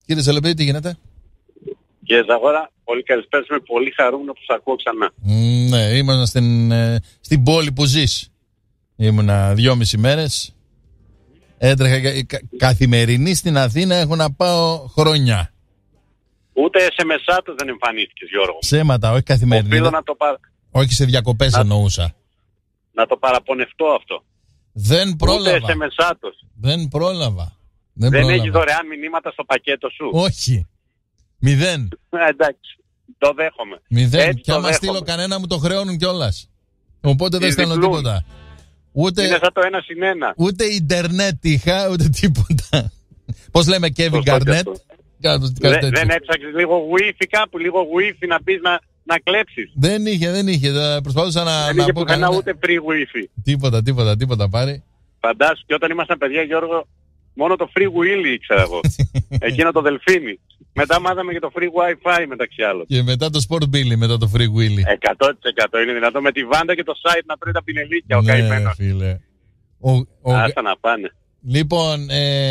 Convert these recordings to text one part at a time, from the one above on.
Κύριε Σελεπίδη, τι γίνεται? Κύριε Ζαγόρα, πολύ καλησπέρα. Είμαι πολύ χαρούμενο που σας ακούω ξανά. Ναι, ήμουν στην πόλη που ζεις. Ήμουνα 2,5 μέρες. Έτρεχα καθημερινή στην Αθήνα, έχω να πάω χρόνια. Ούτε σε μεσάτος δεν εμφανίστηκες, Γιώργο. Ψέματα, όχι καθημερινή. Οφείλω να το όχι σε διακοπές εννοούσα. Να το παραπονευτώ αυτό. Δεν πρόλαβα. Ούτε σε μεσάτος. Δεν πρόλαβα. Δεν έχει δωρεάν μηνύματα στο πακέτο σου? Όχι. 0. Εντάξει, το δέχομαι. 0. Και άμα στείλω κανένα μου το χρεώνουν κιόλας. Οπότε δεν στέλνω τίποτα. Ούτε, είναι σαν το 1+1. Ούτε ίντερνετ είχα, ούτε τίποτα. Πώς λέμε Kevin Garnett. Δεν έψαξες λίγο Wi-Fi κάπου, λίγο Wi-Fi να πεις να κλέψεις? Δεν είχε. Προσπαθούσα να... Δεν είχε πουθενά ούτε free Wi-Fi. Τίποτα πάρει. Φαντάσου, και όταν ήμασταν παιδιά, Γιώργο, μόνο το free Willy ήξερα εγώ. Εκείνο το δελφίνι. Μετά μάθαμε και το free Wi-Fi μεταξύ άλλων. Και μετά το Sport Billy, μετά το free Willy. 100% είναι δυνατό με τη βάντα και το site να τρώει τα πινελίκια ο καημένος. Φίλε. Άστα να πάνε. Λοιπόν,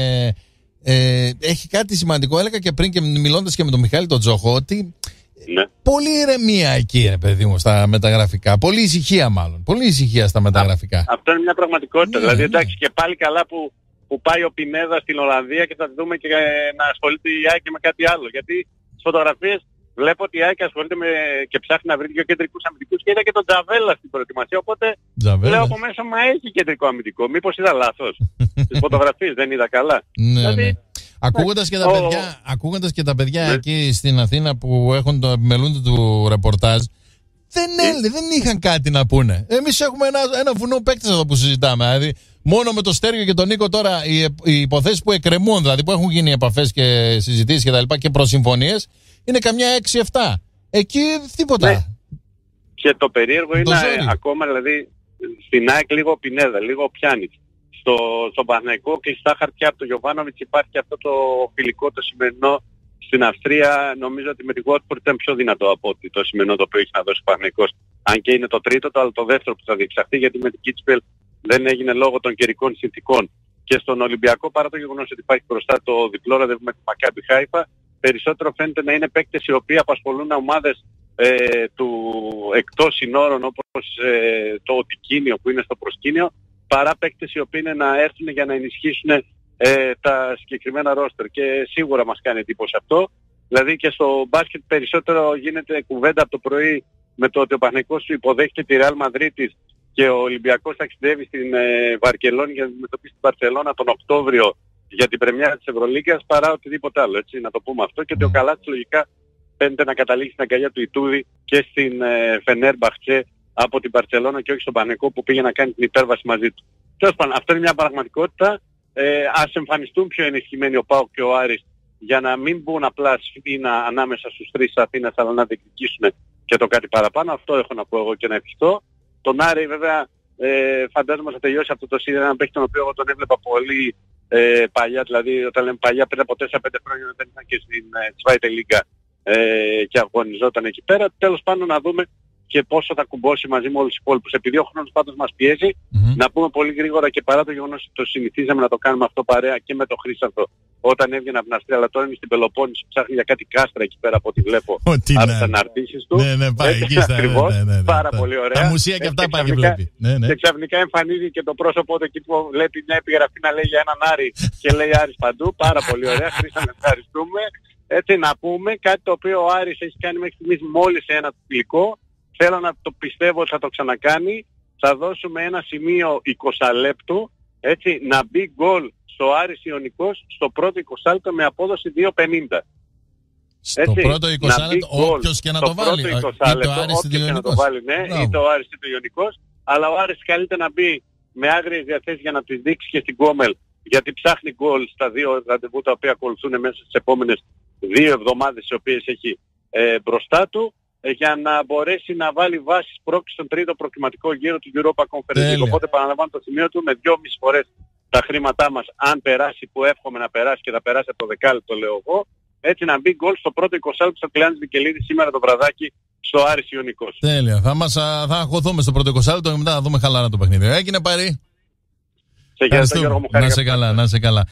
έχει κάτι σημαντικό. Έλεγα και πριν και μιλώντας και με τον Μιχάλη τον Τζόχο ότι πολύ ηρεμία εκεί, παιδί μου, στα μεταγραφικά. Πολύ ησυχία μάλλον. Πολύ ησυχία στα μεταγραφικά. Αυτό είναι μια πραγματικότητα. Δηλαδή, εντάξει, και πάλι καλά που πάει ο Πινέδα στην Ολλανδία και θα δούμε και να ασχολείται η ΑΕΚ με κάτι άλλο. Γιατί στις φωτογραφίες βλέπω ότι η ΑΕΚ ασχολείται και ψάχνει να βρει δύο κεντρικούς αμυντικούς και είδα και τον Τζαβέλα στην προετοιμασία. Οπότε λέω από μέσα, μα έχει κεντρικό αμυντικό. Μήπως είδα λάθος? Στις φωτογραφίες δεν είδα καλά. Δηλαδή, ακούγοντας και τα παιδιά εκεί στην Αθήνα που έχουν το επιμελούνται του ρεπορτάζ, δεν είχαν κάτι να πούνε. Εμείς έχουμε ένα βουνό παίκτες εδώ που συζητάμε. Δηλαδή, μόνο με το Στέργιο και τον Νίκο τώρα οι υποθέσεις που εκκρεμούν, δηλαδή που έχουν γίνει επαφές και συζητήσεις και τα λοιπά και προσυμφωνίες, είναι καμιά 6-7. Εκεί τίποτα. Ναι. Και το περίεργο είναι ακόμα, δηλαδή, στην ΑΕΚ λίγο Πινέδα, λίγο Πιάνιτ. Στον Παναθηναϊκό και στα χαρτιά από τον Γιοβάνοβιτς υπάρχει αυτό το φιλικό το σημερινό στην Αυστρία. Νομίζω ότι με τη Watford ήταν πιο δυνατό από ότι το σημερινό το οποίο έχει να δώσει ο Παναθηναϊκός. Αν και είναι το τρίτο, αλλά το δεύτερο που θα διεξαχθεί, γιατί με την Kitzbühel δεν έγινε λόγω των καιρικών συνθηκών. Και στον Ολυμπιακό, παρά το γεγονός ότι υπάρχει μπροστά το διπλό ραντεβού με τη Μακάμπι Χάιφα, περισσότερο φαίνεται να είναι παίκτες οι οποίοι απασχολούν ομάδες του εκτός συνόρων, όπως το Τικίνιο που είναι στο προσκήνιο, παρά παίκτες οι οποίοι είναι να έρθουν για να ενισχύσουν τα συγκεκριμένα ρόστερ. Και σίγουρα μας κάνει εντύπωση αυτό. Δηλαδή και στο μπάσκετ περισσότερο γίνεται κουβέντα από το πρωί με το ότι ο Παναθηναϊκός του υποδέχεται τη Ρεάλ Μαδρίτης και ο Ολυμπιακός ταξιδεύει στην Βαρκελόνη για να αντιμετωπίσει την Μπαρσελόνα τον Οκτώβριο για την πρεμιέρα της Ευρωλίγκας, παρά οτιδήποτε άλλο. Έτσι, να το πούμε αυτό. Και ότι ο Καλάτσης λογικά φαίνεται να καταλήξει στην αγκαλιά του Ιτούδη και στην Φενέρμπαχτσε από την Μπαρσελόνα και όχι στον Παναθηναϊκό που πήγε να κάνει την υπέρβαση μαζί του. Τέλος πάντων, αυτό είναι μια πραγματικότητα. Ας εμφανιστούν πιο ενισχυμένοι ο ΠΑΟΚ και ο Άρης για να μην μπουν απλά σφήνα ανάμεσα στους τρεις Αθήνας, αλλά να διεκδικήσουν και το κάτι παραπάνω. Αυτό έχω να πω εγώ και να ευχηθώ. Τον Άρη βέβαια φαντάζομαι θα τελειώσει αυτό το σύνδεσμο, έναν παίκτη τον οποίο εγώ τον έβλεπα πολύ παλιά, δηλαδή όταν λέμε παλιά πριν από 4-5 χρόνια όταν ήταν και στην Zweite Liga και αγωνιζόταν εκεί πέρα. Τέλος πάντων να δούμε και πόσο θα κουμπώσει μαζί με όλους τους υπόλοιπους. Επειδή ο χρόνος πάντως μας πιέζει, να πούμε πολύ γρήγορα και παρά το γεγονός ότι το συνηθίζαμε να το κάνουμε αυτό παρέα και με το Χρήστανθο όταν έβγαινε από την Αυστρία, αλλά τώρα είναι στην Πελοπόννησο, ψάχνει για κάτι κάστρα εκεί πέρα από ό,τι βλέπω από τις αναρτήσεις του. Ναι, πάει εκεί ακριβώς, πάρα πολύ ωραία. Τα μουσεία και αυτά πάει και βλέπει. Και ξαφνικά εμφανίζει και το πρόσωπό του εκεί που βλέπει μια επιγραφή να λέει για έναν Άρη και λέει Άρης παντού. Πάρα πολύ ωραία. Χρήστανθο, ευχαριστούμε. Έτσι να πούμε κάτι το οποίο ο Άρης έχει κάνει μέχρι στιγμής μόλις ένα φιλικό. Θέλω να το πιστεύω ότι θα το ξανακάνει. Θα δώσουμε ένα σημείο 20 λεπτού, έτσι, να μπει γκολ στο Άρης Ιωνικός στο πρώτο 20 λεπτό με απόδοση 2.50. Στο πρώτο 20 λεπτό, όποιος και να το βάλει. Όποιος και να το βάλει, ναι, είτε ο Άρης είτε ο Ιωνικός. Αλλά ο Άρης καλείται να μπει με άγριες διαθέσεις για να τις δείξει και στην Κόμελ, γιατί ψάχνει γκολ στα δύο ραντεβού τα οποία ακολουθούν μέσα στις επόμενες 2 εβδομάδες οι οποίες έχει μπροστά του, για να μπορέσει να βάλει βάσεις πρόκλησης στον τρίτο προκριματικό γύρο του Europa Conference League. Οπότε παραλαμβάνω το σημείο του με 2,5 φορές τα χρήματά μας, αν περάσει που εύχομαι να περάσει και θα περάσει από το δεκάλεπτο λέω εγώ, έτσι να μπει γκολ στο πρώτο 20 λεπτό στο Κλεάνης Βικελίδη σήμερα το βραδάκι στο Άρης Ιωνικός. Τέλεια. Θα αγχωθούμε στο πρώτο 20 λεπτό και μετά θα δούμε χαλαρά το παιχνίδι. Έγινε Παρή. Σε χαίρετε Γιώργο μου. Να σε καλά, να σε καλά.